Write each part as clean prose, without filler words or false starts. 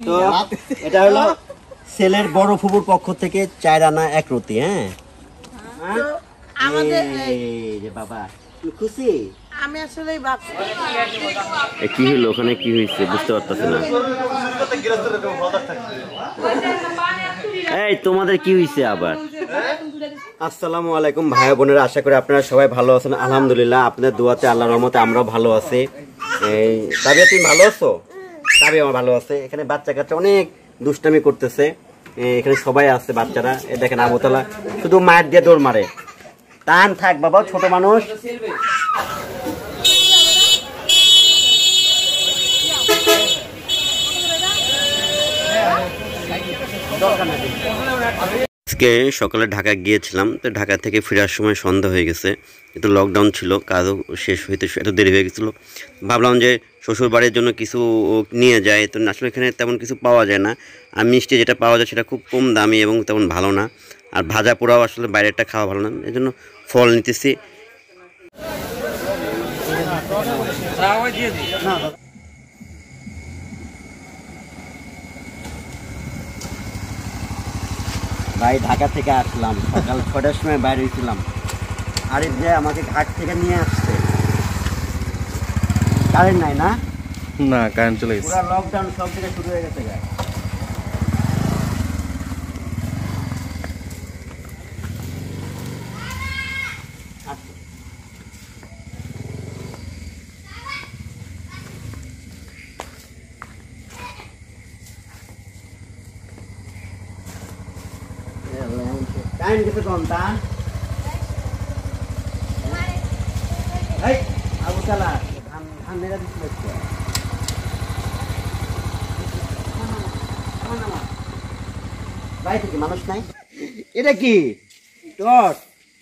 তো এটা হলো ছেলের বড় ফুপুর পক্ষ থেকে 4 আনা 1 রতি। হ্যাঁ আমাদের এই যে বাবা খুশি। আমি আসলেই ভাবছি কি হলো ওখানে, কি হয়েছে বুঝতে পারতেছি না। এই তোমাদের কি হয়েছে আবার? আসসালামু আলাইকুম ভাই বোনেরা, আশা করি আপনারা সবাই ভালো আছেন। আলহামদুলিল্লাহ আপনাদের দোয়াতে আল্লাহর রহমতে আমরাও ভালো আছি। এই তাবিয়া তুমি ভালো আছো? তাবিয়া আমার ভালো আছে। এখানে বাচ্চা কাচ্চা অনেক দুষ্টামি করতেছে, এখানে সবাই আছে বাচ্চারা। এই দেখেন আমতলা শুধু মায়ের দিয়ে দৌড় মারে। টান থাক বাবা, ছোট মানুষ। আজকে সকালে ঢাকা গিয়েছিলাম, তো ঢাকা থেকে ফেরার সময় সন্ধ্যা হয়ে গেছে, একটু লকডাউন ছিল, কাজও শেষ হইতে এত দেরি হয়ে গেছিলো। ভাবলাম যে শ্বশুর বাড়ির জন্য কিছু নিয়ে যায়, তো আসলে এখানে তেমন কিছু পাওয়া যায় না। আর মিষ্টি যেটা পাওয়া যায় সেটা খুব কম দামি এবং তেমন ভালো না। আর ভাজা পোড়াও আসলে বাইরেরটা খাওয়া ভালো না, এই জন্য ফল নিতেছি। ভাই ঢাকা থেকে আসলাম, সকাল 6টার সময় বাইরে হয়েছিলাম। আরিফ যে আমাকে ঘাট থেকে নিয়ে আসছে। কারেন্ট নাই না? না, কারেন্ট চলে গেছে। পুরো লকডাউন সব থেকে শুরু হয়ে গেছে। টাইম গেছে কোনটা? এই আবু চালা ধান ধান মেরা দিছিল। ভাই থেকে মানুষ নাই। এটা কি টস?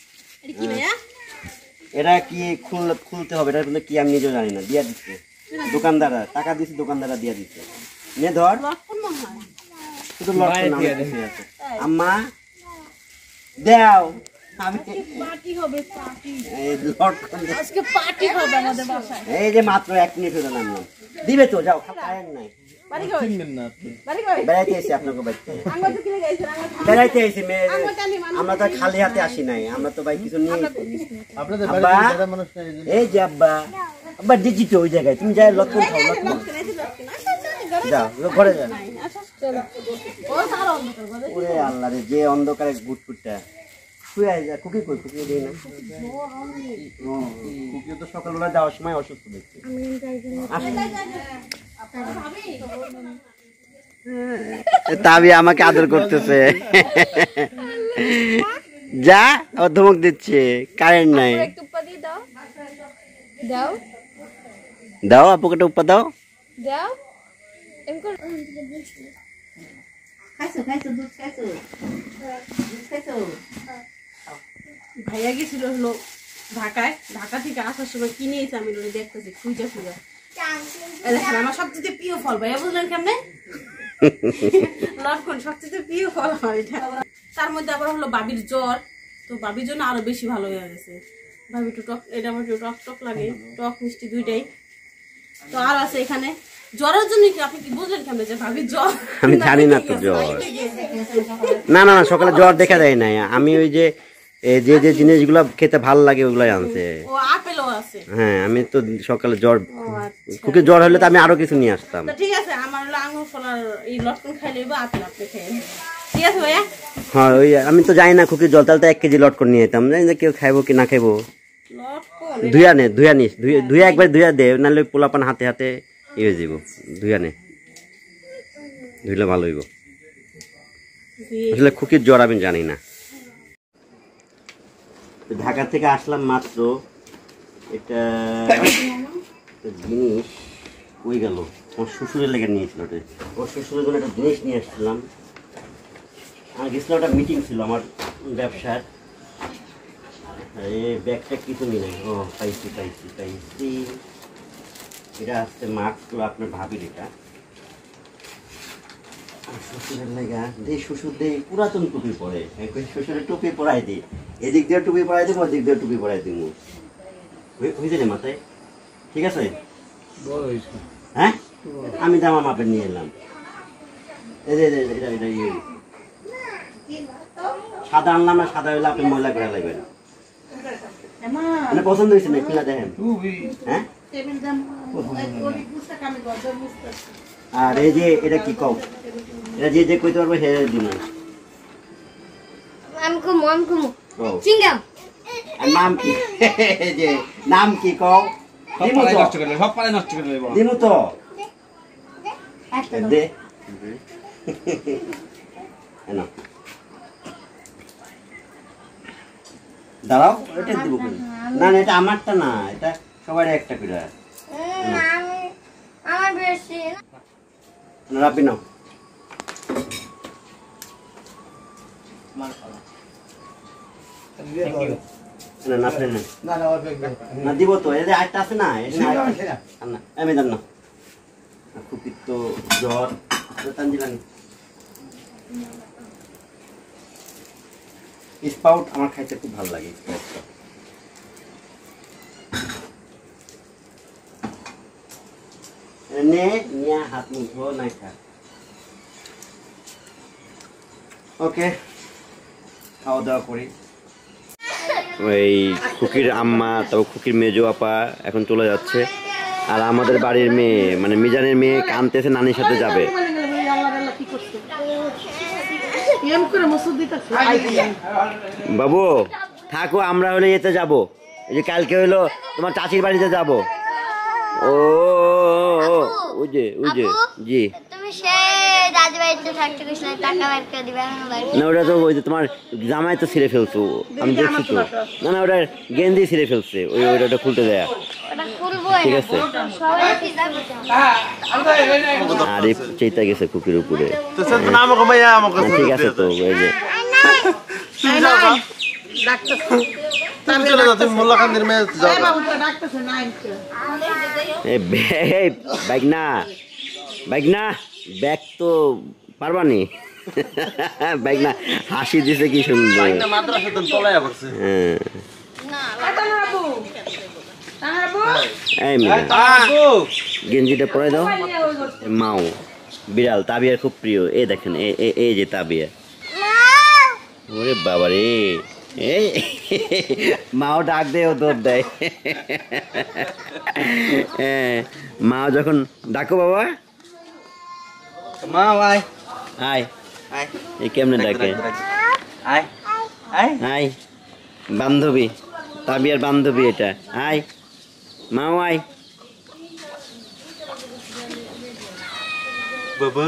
এটা কি খুলতে হবে? এটা কি আমি নিজেও জানি না। দিয়া দিচ্ছে দোকানদাররা, টাকা দিচ্ছে দোকানদাররা দিয়া দিচ্ছে। নে ধর, শুধু লটকন দিয়ে দিছে। আম্মা দাও, আমি পার্টি হবে, পার্টি। এই লটকন আজকে পার্টি হবে আমাদের বাসায়। এই যে মাত্র 1 মিনিট হলো না, দিবে তো যাও। খায় নাই বাড়ি কই? বাড়ি কই? বেড়াইতে এসে আপনাকে বাড়িতে আমরা তো কিনে গাইছেন। বেড়াইতে এসে আমরা তো খালি হাতে আসি নাই, আমরা তো ভাই কিছু নিয়ে। আপনাদের বাড়িতে যারা মানুষ নাই, এই যে আব্বা আব্বা ডিজিটো ওই জায়গায় তুমি যাই লটকন খাও। লটকন যাও ঘরে যাও। ওরে আল্লাহ রে, যে অন্ধকারে গুটগুটটা শুয়ে যা। কুকি কই? কুকি দেই না। কুকি তো সকালবেলা যাওয়ার সময় অসুস্থ দেখছি। তাবি আমাকে আদর করতেছে। যা ও ধমক দিচ্ছে, কারেন্ট নাই। দাও আপুকে একটা উপা দাও। ভাইয়া গেছিল হলো ঢাকায়, ঢাকা থেকে আসার সময় কিনে এসে আমি দেখতেছি খুঁজা খুঁজা। দেখেন আমার সবচেয়ে প্রিয় ফল, ভাইয়া বুঝলেন কেমনে? লটকন সবচেয়ে প্রিয় ফল হয় এটা। তার মধ্যে আবার হলো বাবির জ্বর, তো বাবির জন্য আরো বেশি ভালো হয়ে গেছে। ভাবি একটু টক, এটা আমার একটু টক টক লাগে, টক মিষ্টি দুইটাই। তো আর আছে এখানে জ্বরের জন্য কি আপনি কি বুঝলেন কেমনে যে ভাবির জ্বর? আমি জানি না তো জ্বর। না না না, সকালে জ্বর দেখা যায় না। আমি ওই যে যে যে জিনিসগুলো খেতে ভালো লাগে ওগুলাই আনছে। ও আপেলও আছে। হ্যাঁ আমি তো সকালে জ্বর, খুবই জ্বর হলে তো আমি আরো কিছু নিয়ে আসতাম। ঠিক আছে, আমার হলো আঙুর ফলার এই লটকন খাইলে আপেল আপনি খেয়ে। ঠিক আছে ভাইয়া? হ্যাঁ ওই আমি তো জানি না খুকি জল, তাহলে তো 1 কেজি লটকন নিয়ে যেতাম। জানি না কেউ খাইবো কি না খাইবো। ধুয়া নিস, ধুয়া একবার ধুয়া দে, নাহলে পোলাপান হাতে হাতে ইয়ে যাবো। ধুয়া নে, ধুইলে ভালো হইব। আসলে খুকির জ্বর আমি জানি না। ঢাকা থেকে আসলাম মাত্র, এটা জিনিস ওই গেল ওর শ্বশুরের লেগে নিয়েছিল। ওর শ্বশুরের জন্য একটা জিনিস নিয়ে আসছিলাম। আমি গেছিলাম, একটা মিটিং ছিল আমার ব্যবসার। এই ব্যাগটা কিছু নিয়ে নেই। ও পাইছি পাইছি পাইছি, এটা আসছে মাস্কগুলো আপনার ভাবির। এটা শ্বশুরের লেগা দেই, শ্বশুর দেই পুরাতন টুপি পরে, শ্বশুরের টুপি পরাই দিই। এদিক দিয়ে টুপি পরাই দিব, ওদিক দিয়ে টুপি পরাই দিব। হয়েছে না মাথায়? ঠিক আছে। হ্যাঁ আমি জামা মাপের নিয়ে এলাম। সাদা আনলাম না, সাদা হইলে আপনি ময়লা করে লাগবেন। মানে পছন্দ হয়েছে না কিনা দেখেন। হ্যাঁ আর এই যে এটা কি কও, এটা যে যে কইতে পারবে হে দিন। চিংগাম নাম কি? যে নাম কি কও? দিমু তো সব পালে নষ্ট করে দেব। দিমু তো দে না দাঁড়াও, এটা দিব না না, এটা আমারটা না, এটা সবার একটা করে আমার বেশি না রাখবি না। না দিব তো, এই যে আরেকটা আছে না, আমি জান না খুবই তো জ্বর দিলাম। স্পাউট আমার খাইতে খুব ভালো লাগে। হাত মুখ নাই খা। ওকে, খাওয়া দাওয়া করি। ওই খুকির আম্মা, তারপর খুকির মেজো আপা এখন চলে যাচ্ছে, আর আমাদের বাড়ির মেয়ে মানে মিজানের মেয়ে কানতেছে, নানির সাথে যাবে। বাবু থাকো, আমরা হলে এতে যাবো, এই যে কালকে হইলো তোমার চাচির বাড়িতে যাবো। ও উজে উজে জি না, ওটা তো ওই যে তোমার জামাই তো ছিঁড়ে ফেলছো, আমি দেখছি তো। না না, ওটা গেঞ্জি ছিঁড়ে ফেলছে, ওই ওটা খুলতে দেয়া। ঠিক আছে, আরে চেতা গেছে কুকির উপরে। ঠিক আছে তো, ওই যে বাইক না ব্যাগ তো পারবানি। বাইক না হাসি দিছে কি সুন্দর। গেঞ্জিটা পরে দাও। মাও বিড়াল তাবিয়ার খুব প্রিয়। এই দেখেন, এই যে তাবিয়া। ওরে বাবা রে, এই মাও ডাক দেয়, ও দৌড় দেয়। মাও যখন ডাকো বাবা, মা আয় আয় আয়, এই কেমনে ডাকে? আয় আয় আয়, বান্ধবী, তাবিয়ার বান্ধবী এটা। আয় মাও আয়। বাবা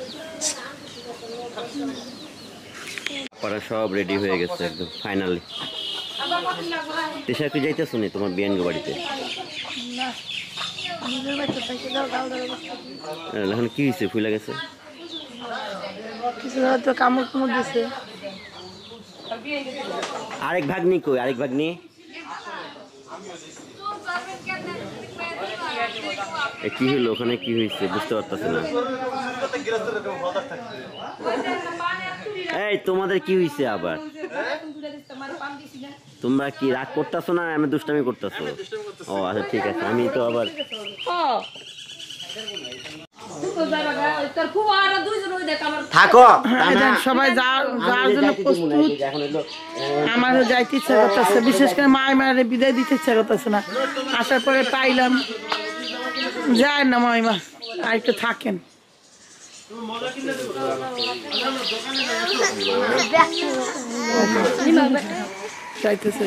পড়া সব রেডি হয়ে গেছে একদম ফাইনালি। তেষা তুই যাইতেছ নি তোমার বিয়ানগো বাড়িতে? এখন কি হয়েছে? ফুলে গেছে আরেক ভাগ্নি কই? আরেক ভাগ্নি কি হইলো ওখানে? কি হয়েছে বুঝতে পারতেছে না। এই তোমাদের কি হয়েছে আবার? তোমরা কি রাগ করতেছো না আমি দুষ্টামি করতেছো? ও আচ্ছা ঠিক আছে, আমি তো আবার থাকো সবাই যাওয়ার জন্য প্রস্তুত। আমারও যাইতে ইচ্ছা করতেছে, বিশেষ করে মায়ের বিদায় দিতে ইচ্ছা করতেছে না। আসার পরে পাইলাম যায় না মাইমা, আর একটু থাকেন। যাইতেছে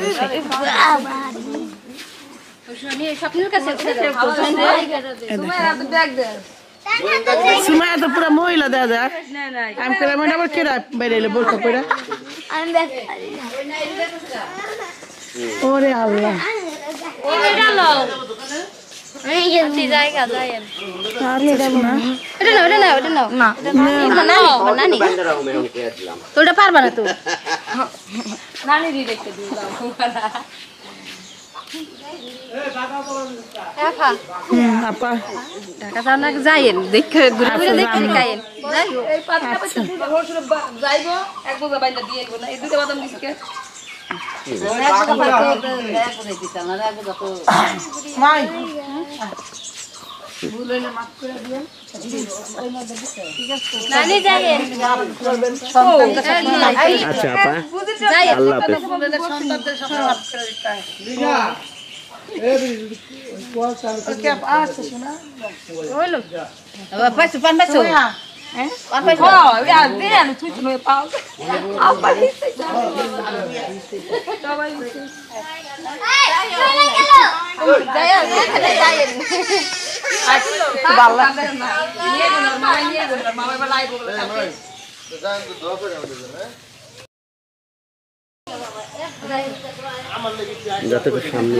সুমায়া তো পুরা মহিলা দেয়া যায়। আমি করে মানে আবার কেরা বেরাইলে বোরকা পরে। ওরে আল্লাহ, তোটা পারবা না তো। যাইয়েন দেখে ঘুরে ঘুরে দেখে খাইয়েন। যাইবো এক বোঝা বাইন্দা দিয়ে না, এই দুটো বাদাম দিচ্ছে। আচ্ছা আপা, আল্লাহ হাফেজ। যতটুকু সামনে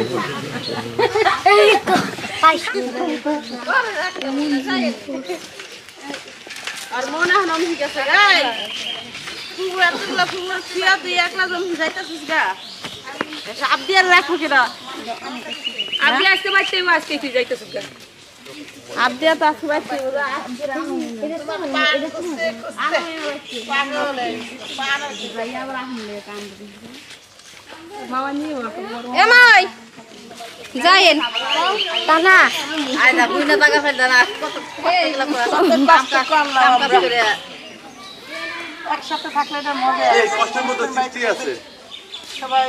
আর মনে হয় আমি গেছে গাই ফুল এতগুলা ফুল ছিয়া তুই একলা জমি যাইতাছিস গা সাপ দিয়ে রাখো কিনা আপনি আজকে বাইতে আজকে তুই যাইতেছিস গা আপ দিয়া তো আসবে এমাই যাইন টানা আইদা বুইনা টাকা ফেলদা না এইগুলা কাম করে একসাথে থাকলে এটা মজা এই কষ্টের মধ্যে সৃষ্টি আছে সবাই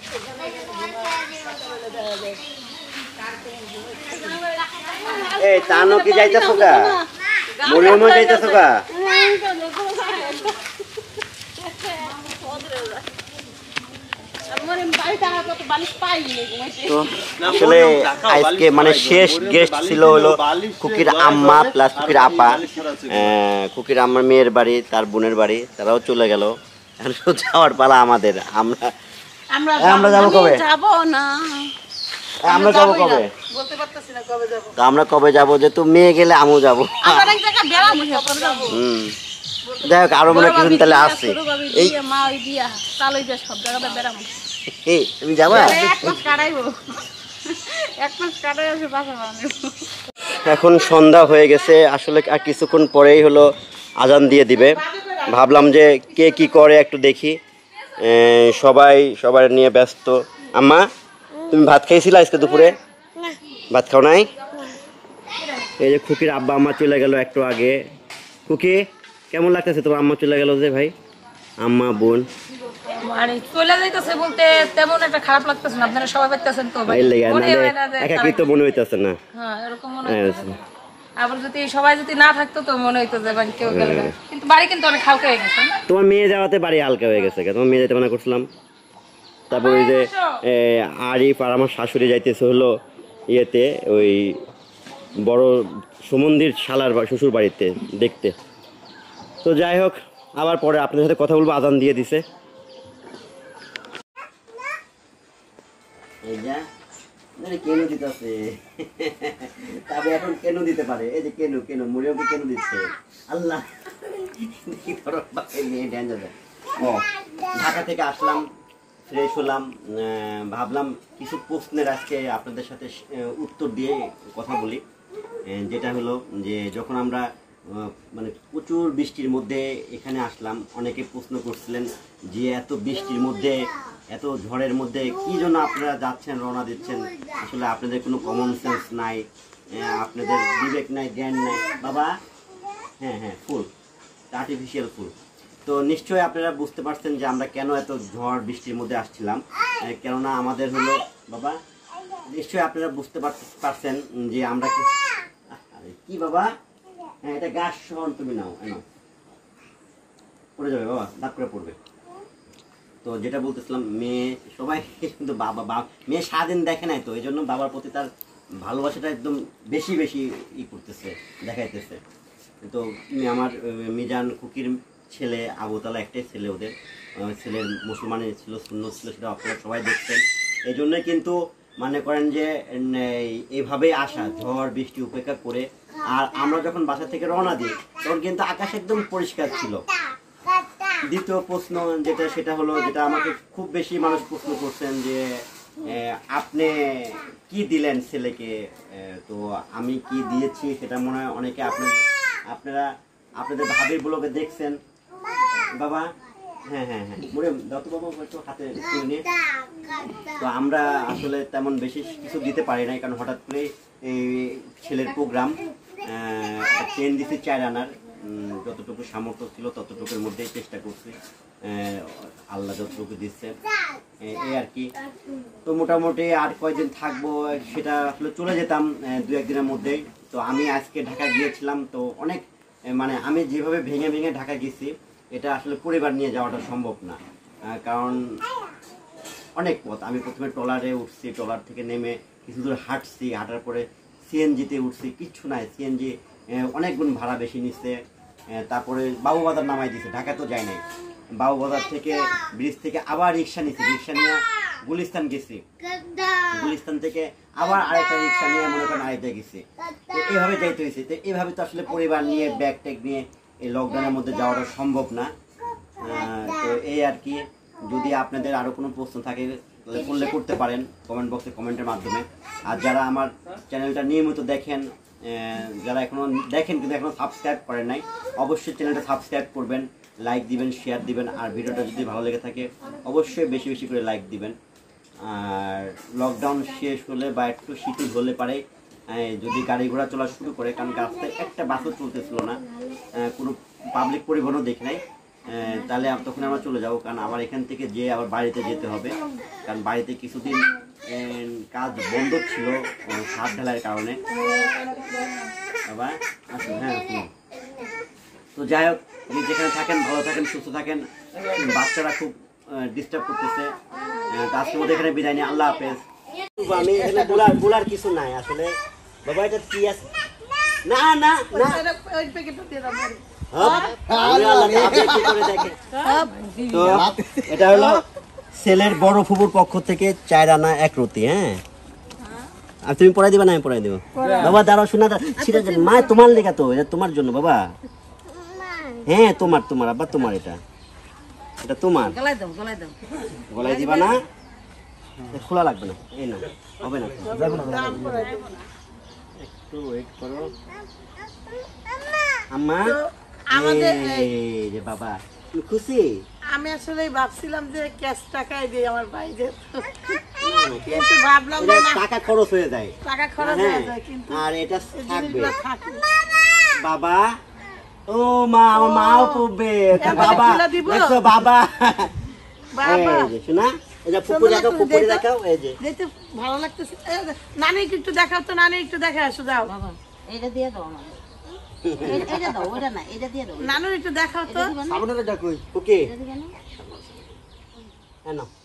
এই তানো কি যাইতাছো গা? মরিয়মও যাইতাছো গা? তো আসলে আজকে মানে শেষ গেস্ট ছিল হলো কুকির আম্মা প্লাস কুকির আপা। কুকির আম্মার মেয়ের বাড়ি, তার বোনের বাড়ি, তারাও চলে গেল। এখন শুধু যাওয়ার পালা আমাদের। আমরা যাবো কবে? যাবো না, আমরা যাবো কবে? বলতে পারতেছি না কবে যাব। তো আমরা কবে যাবো? যে তুমি মেয়ে গেলে আমিও যাবো। আমরা এক জায়গায় বেড়াবো, যাবো। যাই হোক, আরো মনে কিছু তাহলে আসছে। এই মা ওই দিয়া তালই দিয়া সব জায়গায় বেড়াবো। তুমি যাবা? এক মাস কাটাইবো, এক মাস কাটাই আসে বাসা বানাবো। এখন সন্ধ্যা হয়ে গেছে, আসলে আর কিছুক্ষণ পরেই হলো আজান দিয়ে দিবে। ভাবলাম যে কে কি করে একটু দেখি। সবাই নিয়ে ব্যস্ত। আম্মা, তুমি ভাত খাইছিলা আজকে দুপুরে? ভাত খাও নাই? এই যে খুকির আব্বা আম্মা চলে গেল একটু আগে। খুকি, কেমন লাগতেছে তোমার আম্মা চলে গেল যে? ভাই, আম্মা, বোন মানে চলে যাইতেছে বলতে তেমন একটা খারাপ লাগতেছে না, আপনারা সবাই পাইতেছেন তো ভাই, একাকিত্ব মনে হইতেছে না? হ্যাঁ এরকম মনে হইতেছে। আবার যদি সবাই যদি না থাকতো তো মনে হইতো যে মানে কেউ গেল, কিন্তু বাড়ি কিন্তু অনেক হালকা হয়ে গেছে না? তোমার মেয়ে যাওয়াতে বাড়ি হালকা হয়ে গেছে। তোমার মেয়ে যাইতে মানা করছিলাম। তারপর ওই যে আরিফ আর আমার শাশুড়ি যাইতেছে হলো ইয়েতে, ওই বড় সুমন্দির শালার শ্বশুর বাড়িতে দেখতে। তো যাই হোক, আবার পরে আপনাদের সাথে কথা বলবো। আজান দিয়ে দিছে। কেন দিতেছে? তবে এখন কেন দিতে পারে? এই যে কেন মরিয়মকে কেন দিচ্ছে? আল্লাহ, ঢাকা থেকে আসলাম, ফ্রেশ হলাম, ভাবলাম কিছু প্রশ্নের আজকে আপনাদের সাথে উত্তর দিয়ে কথা বলি। যেটা হলো যে যখন আমরা মানে প্রচুর বৃষ্টির মধ্যে এখানে আসলাম, অনেকে প্রশ্ন করছিলেন যে এত বৃষ্টির মধ্যে, এত ঝড়ের মধ্যে কি জন্য আপনারা যাচ্ছেন, রওনা দিচ্ছেন? আসলে আপনাদের কোনো কমন সেন্স নাই, আপনাদের বিবেক নাই, জ্ঞান নাই বাবা। হ্যাঁ, ফুল আর্টিফিশিয়াল ফুল। তো নিশ্চয়ই আপনারা বুঝতে পারছেন যে আমরা কেন এত ঝড় বৃষ্টির মধ্যে আসছিলাম। কেননা আমাদের হলো বাবা, নিশ্চয়ই আপনারা বুঝতে পারছেন যে আমরা কি বাবা। হ্যাঁ, এটা গাছ সহন, তুমি নাও, পড়ে যাবে বাবা, দাঁত করে পড়বে। তো যেটা বলতেছিলাম, মেয়ে সবাই কিন্তু বাবা মেয়ে সারাদিন দেখে নাই, তো এই জন্য বাবার প্রতি তার ভালোবাসাটা একদম বেশি করতেছে, দেখাইতেছে। তো আমার মিজান কুকির ছেলে আবুতালা, একটাই ছেলে ওদের। ছেলের মুসলমানের ছিল, সুন্নত ছিল, সেটা আপনারা সবাই দেখছেন। এই জন্যই কিন্তু মনে করেন যে এইভাবেই আসা, ঝড় বৃষ্টি উপেক্ষা করে। আর আমরা যখন বাসা থেকে রওনা দিই তখন কিন্তু আকাশ একদম পরিষ্কার ছিল। দ্বিতীয় প্রশ্ন সেটা হলো, যেটা আমাকে খুব বেশি মানুষ প্রশ্ন করছেন যে আপনি কি দিলেন ছেলেকে? তো আমি কি দিয়েছি সেটা মনে হয় অনেকে আপনারা আপনাদের ভাবির ব্লগে দেখছেন। বাবা হ্যাঁ হ্যাঁ হ্যাঁ মোরে যত বাবা একটু হাতে তুলে নিয়ে। তো আমরা আসলে তেমন বেশি কিছু দিতে পারি নাই, কারণ হঠাৎ করে এই ছেলের প্রোগ্রাম, চেন দিচ্ছি 4 আনার, যতটুকু সামর্থ্য ছিল ততটুকুর মধ্যেই চেষ্টা করছি, আল্লাহ যতটুকু দিচ্ছে এই আর কি। তো মোটামুটি আর কয়দিন থাকবো সেটা আসলে চলে যেতাম 2-1 দিনের মধ্যেই। তো আমি আজকে ঢাকা গিয়েছিলাম, তো অনেক মানে আমি যেভাবে ভেঙে ভেঙে ঢাকা গেছি এটা আসলে পরিবার নিয়ে যাওয়াটা সম্ভব না, কারণ অনেক পথ। আমি প্রথমে ট্রলারে উঠছি, ট্রলার থেকে নেমে কিছু দূর হাঁটছি, হাঁটার পরে সিএনজিতে উঠছি, কিচ্ছু নাই, সিএনজি অনেক গুণ ভাড়া বেশি নিচ্ছে। তারপরে বাবুবাজার নামাই দিছে, ঢাকা তো যাই নাই, বাবুবাজার থেকে ব্রিজ থেকে আবার রিক্সা নিছি, রিক্সা নিয়ে গুলিস্তান গেছি, গুলিস্তান থেকে আবার আরেকটা রিক্সা নিয়ে মনে করেন আরেকটা গেছি। তো এইভাবে যাইতে হয়েছে। তো এইভাবে তো আসলে পরিবার নিয়ে ব্যাগ ট্যাগ নিয়ে এই লকডাউনের মধ্যে যাওয়াটা সম্ভব না। তো এই আর কি, যদি আপনাদের আরো কোনো প্রশ্ন থাকে করলে করতে পারেন কমেন্ট বক্সে, কমেন্টের মাধ্যমে। আর যারা আমার চ্যানেলটা নিয়মিত দেখেন, যারা এখনো দেখেন কিন্তু এখনো সাবস্ক্রাইব করেন নাই, অবশ্যই চ্যানেলটা সাবস্ক্রাইব করবেন, লাইক দিবেন, শেয়ার দিবেন। আর ভিডিওটা যদি ভালো লেগে থাকে অবশ্যই বেশি বেশি করে লাইক দিবেন। আর লকডাউন শেষ হলে বা একটু শিথিল হলে পারে যদি গাড়ি ঘোড়া চলা শুরু করে, কারণ রাস্তায় একটা বাসও চলতেছিল না, কোনো পাবলিক পরিবহনও দেখি নাই, তাহলে তখন আমরা চলে যাবো। কারণ আমার এখান থেকে যে আবার বাড়িতে যেতে হবে, কারণ বাড়িতে কিছুদিন কাজ বন্ধ ছিল ছাদ ঢালাইয়ের কারণে। আবার আসুন, হ্যাঁ আসুন। তো যাই হোক, যেখানে থাকেন ভালো থাকেন, সুস্থ থাকেন। বাচ্চারা খুব ডিস্টার্ব করতেছে। আজকের মধ্যে এখানে বিদায় নিই, আল্লাহ হাফেজ। আমি এখানে বলার কিছু নাই আসলে। বাবা এটা কি আছে? না না না, তো এটা হলো ছেলের বড় ফুপুর পক্ষ থেকে 4 আনা 1 রতি। হ্যাঁ, আর তুমি পড়াই দিবা না? আমি পড়াই দেবো। বাবা দাঁড়াও, শোনা মা, তোমার লেখা তো, এটা তোমার জন্য বাবা। হ্যাঁ তোমার, তোমার আব্বা তোমার, এটা তোমার। গলায় দিবা না, খোলা লাগবে না, এই না হবে না, একটু ওয়েট করো আম্মা। আমাদের এই যে বাবা, তুমি খুশি? আমি আসলে ভাবছিলাম যে ক্যাশ টাকায় দিই আমার বাইরে, কিন্তু ভাবলাম এটা না, টাকা খরচ হয়ে যায়, টাকা খরচ হ্যাঁ, হয়ে যায়, কিন্তু আর এটা এই থাকবে। জিনিসগুলো থাকে। বাবা, ও মা, আমার মাও পড়বে বাবা, তুলে দিব? দেখো বাবা, বাবা এই যে শোনা, এই যে ফুপু দেখাও, ফুপু দেখাও, এই যে দেখতে ভালো লাগতেছে। নানি একটু দেখাও তো, নানি একটু দেখে আসো, যাও এটা দিয়ে দাও আমাকে, এটা দাও, ওটা না, এটা দিয়ে দাও। নানুর একটু দেখাও তো। সামনে ডাকুই ওকে, হ্যাঁ না